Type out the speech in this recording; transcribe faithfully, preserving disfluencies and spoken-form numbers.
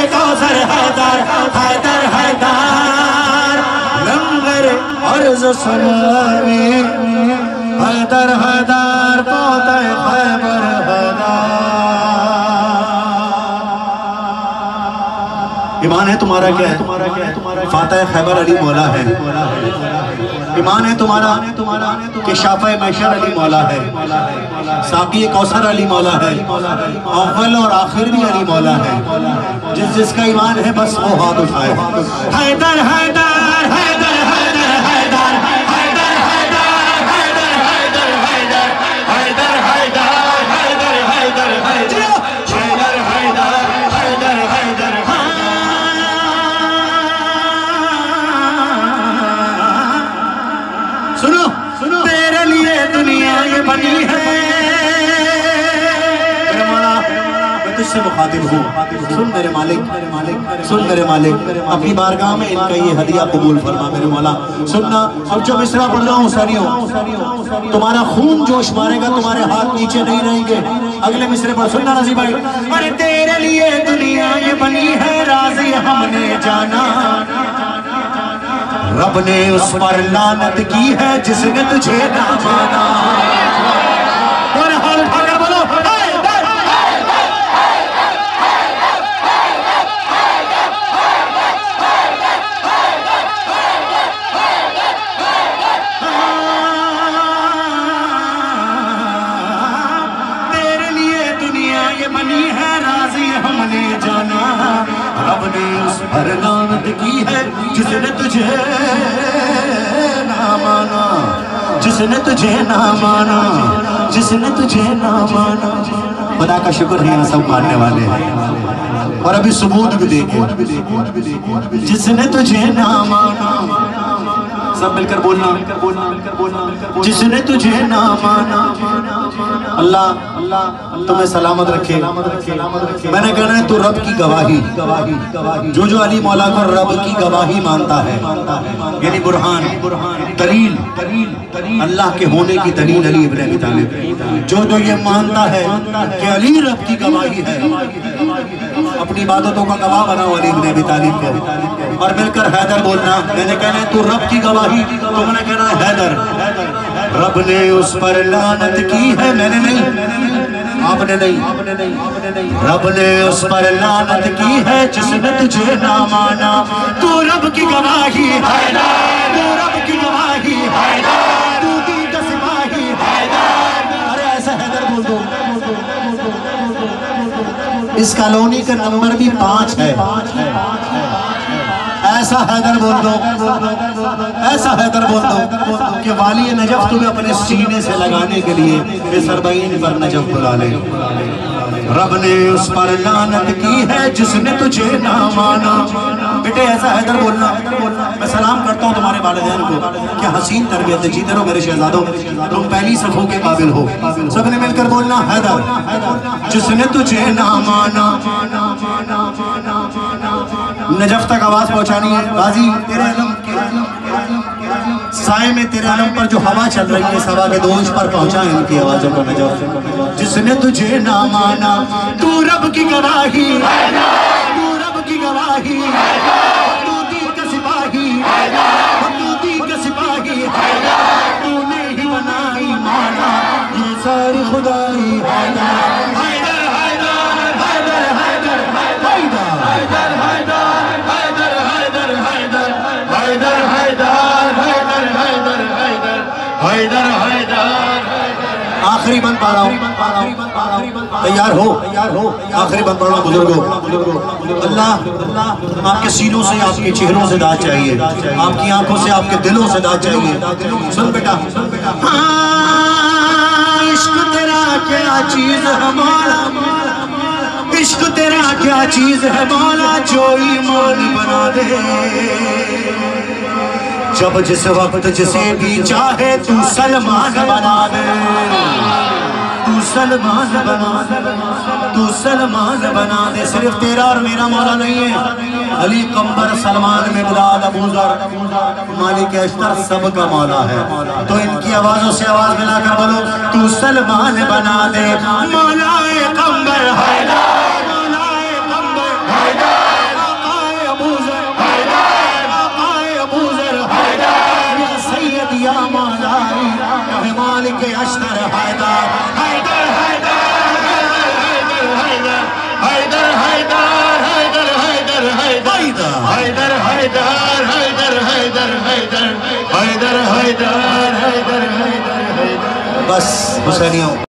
کوثر حیدر حیدر حیدر لنگر عرض سلامی حیدر حیدر پوتے خیبر حیدر ایمان ہے تمہارا کیا ہے فاتح خیبر علی مولا ہے ایمان ہے تمہارا کہ شافع محشر علی مولا ہے ساقی کوثر علی مولا ہے اول اور آخر بھی علی مولا ہے جس جس کا ایمان ہے بس وہ ہاتھ اٹھائے حیدر حیدر حیدر حیدر حیدر حیدر حیدر حیدر حیدر حیدر حیدر حیدر حیدر حیدر حیدر حیدر حیدر سنو تیرے لیے دنیا یہ بنی ہے میرے مولا میں تجھ سے مخاطب ہوں سن میرے مالک سن میرے مالک اپنی بارگاہ میں ان کا یہ ہدیہ قبول فرما میرے مولا سننا اب جو مصرع پڑھ رہا ہوں ساریوں تمہارا خون جوش مارے گا تمہارے ہاتھ نیچے نہیں رہیں گے اگلے مصرع پر سننا نصیب بھائی ارے تیرے لیے دنیا یہ بنی ہے راضی ہم نے جانا رب نے اس پر لعنت کی ہے جس نے تجھے نہ مانا اور ہاتھ اٹھا کر بولو تیرے لیے دنیا یہ بنی ہے راضی ہم نے جانا رب نے اس پر لعنت کی ہے جس نے تجھے نہ مانا جس نے تجھے نہ مانا جس نے تجھے نہ مانا خدا کا شکر ہے یہاں سب ماننے والے ہیں اور ابھی ثبوت بھی دیکھیں جس نے تجھے نہ مانا سب مل کر بولنا جس نے تجھے نہ مانا اللہ تمہیں سلامت رکھے میں نے کہنا ہے تو رب کی گواہی جو جو علی مولا کو رب کی گواہی مانتا ہے یعنی برہان دلیل اللہ کے ہونے کی دلیل علی ابن ابی طالب جو جو یہ مانتا ہے کہ علی رب کی گواہی ہے اپنی عبادتوں کا گواہ بناؤ علی ابن ابی طالب کو اور مل کر حیدر بولنا میں نے کہنا ہے تو رب کی گواہی تم نے کہنا ہے حیدر رب نے اس پر لعنت کی ہے میں نے نہیں آپ نے نہیں رب نے اس پر لعنت کی ہے جس نے تجھے نہ مانا تو رب کی گواہی حیدر تو رب کی گواہی حیدر تو دین کا سپاہی حیدر ارے ایسا حیدر بول دو اس کالونی کا نمبر بھی پانچ ہے ایسا حیدر بول دو ایسا حیدر بول دو کہ والی نجف تمہیں اپنے سینے سے لگانے کے لیے کہ سربعین پر نجف بلا لے رب نے اس پر لعنت کی ہے جس نے تجھے نہ مانا بیٹے ایسا حیدر بولنا میں سلام کرتا ہوں تمہارے والدین کو کہ حسین تربیت جیتے رہو میرے شہزادوں تم پہلی صفوں کے قابل ہو سب نے مل کر بولنا حیدر جس نے تجھے نہ مانا نجف تک آواز پہنچانی ہے غازی تیرے علم سائے میں تیرے علم پر جو ہوا چل رہی ہے اس ہوا کے دوش پر پہنچائیں ان کی آوازوں کو نجف جس نے تجھے نہ مانا تو رب کی گواہی تو رب کی گواہی تو دین کا سپاہی تو دین کا سپاہی تو نے ہی بنائی مانا یہ ساری خدائی حیدر حیدر حیدر حیدر حیدر حیدر حیدر حیدر حیدر حیدر حیدر حیدر حیدر حیدر آخری بند پا رہا ہوں تیار ہو آخری بند پڑھ رہا ہوں بزرگوں اللہ آپ کے سینوں سے آپ کے چہروں سے داد چاہیے آپ کی آنکھوں سے آپ کے دلوں سے داد چاہیے سن بیٹا عشق تیرا کیا چیز ہے مولا عشق تیرا کیا چیز ہے مولا جو ایمان بنا دے جب جس وقت جسے بھی چاہے تو سلمان بنا دے تو سلمان بنا دے تو سلمان بنا دے صرف تیرا اور میرا مولا نہیں ہے علی قمبر سلمان مقداد ابو ذر مالک اشتر سب کا مولا ہے تو ان کی آوازوں سے آواز ملا کر بولو تو سلمان بنا دے مولا قمبر حیدر مولا قمبر حیدر اشتر حیدر حیدر حیدر حیدر حیدر حیدر حیدر حیدر حیدر حیدر حیدر حیدر حیدر حیدر حیدر حیدر حیدر حیدر. بس حسینیوں